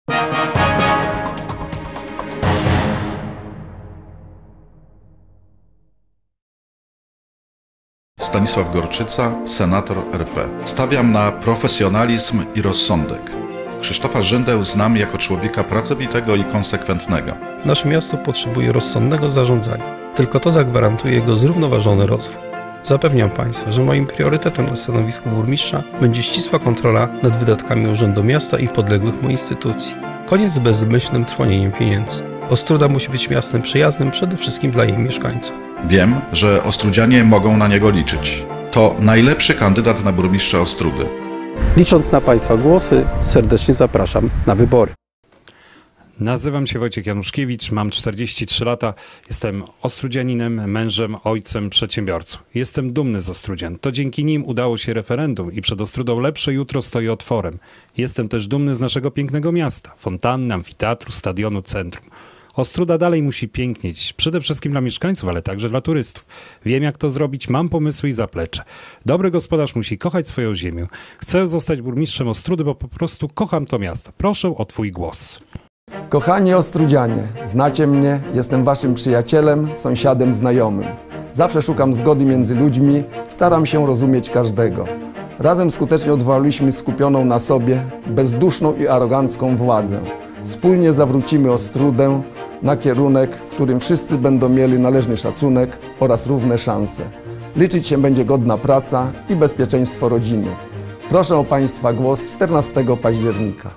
Stanisław Gorczyca, senator RP. Stawiam na profesjonalizm i rozsądek. Krzysztofa Żyndę znam jako człowieka pracowitego i konsekwentnego. Nasze miasto potrzebuje rozsądnego zarządzania. Tylko to zagwarantuje jego zrównoważony rozwój. Zapewniam Państwa, że moim priorytetem na stanowisku burmistrza będzie ścisła kontrola nad wydatkami Urzędu Miasta i podległych mu instytucji. Koniec z bezzmyślnym trwonieniem pieniędzy. Ostróda musi być miastem przyjaznym przede wszystkim dla jej mieszkańców. Wiem, że ostródzianie mogą na niego liczyć. To najlepszy kandydat na burmistrza Ostródy. Licząc na Państwa głosy, serdecznie zapraszam na wybory. Nazywam się Wojciech Januszkiewicz, mam 43 lata, jestem ostródzianinem, mężem, ojcem, przedsiębiorcą. Jestem dumny z Ostródzian. To dzięki nim udało się referendum i przed Ostródą lepsze jutro stoi otworem. Jestem też dumny z naszego pięknego miasta, fontanny, amfiteatru, stadionu, centrum. Ostróda dalej musi pięknieć, przede wszystkim dla mieszkańców, ale także dla turystów. Wiem, jak to zrobić, mam pomysły i zaplecze. Dobry gospodarz musi kochać swoją ziemię. Chcę zostać burmistrzem Ostródy, bo po prostu kocham to miasto. Proszę o Twój głos. Kochani Ostródzianie, znacie mnie, jestem waszym przyjacielem, sąsiadem, znajomym. Zawsze szukam zgody między ludźmi, staram się rozumieć każdego. Razem skutecznie odwołaliśmy skupioną na sobie, bezduszną i arogancką władzę. Wspólnie zawrócimy Ostródę na kierunek, w którym wszyscy będą mieli należny szacunek oraz równe szanse. Liczyć się będzie godna praca i bezpieczeństwo rodziny. Proszę o Państwa głos 14 października.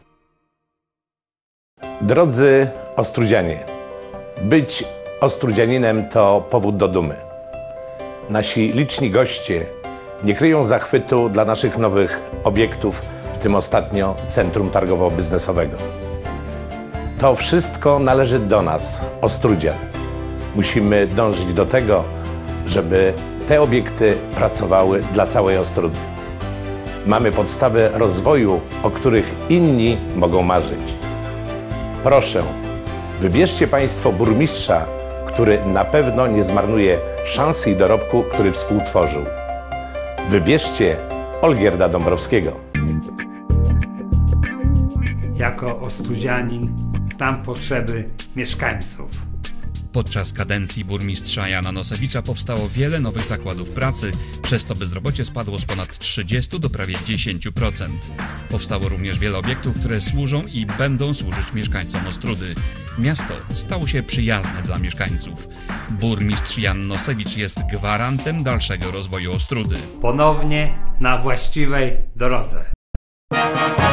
Drodzy Ostródzianie, być Ostródzianinem to powód do dumy. Nasi liczni goście nie kryją zachwytu dla naszych nowych obiektów, w tym ostatnio Centrum Targowo-Biznesowego. To wszystko należy do nas, Ostródzian. Musimy dążyć do tego, żeby te obiekty pracowały dla całej Ostródy. Mamy podstawy rozwoju, o których inni mogą marzyć. Proszę, wybierzcie Państwo burmistrza, który na pewno nie zmarnuje szansy i dorobku, który współtworzył. Wybierzcie Olgierda Dąbrowskiego. Jako ostródzianin znam potrzeby mieszkańców. Podczas kadencji burmistrza Jana Nosewicza powstało wiele nowych zakładów pracy, przez co bezrobocie spadło z ponad 30 do prawie 10%. Powstało również wiele obiektów, które służą i będą służyć mieszkańcom Ostródy. Miasto stało się przyjazne dla mieszkańców. Burmistrz Jan Nosewicz jest gwarantem dalszego rozwoju Ostródy. Ponownie na właściwej drodze.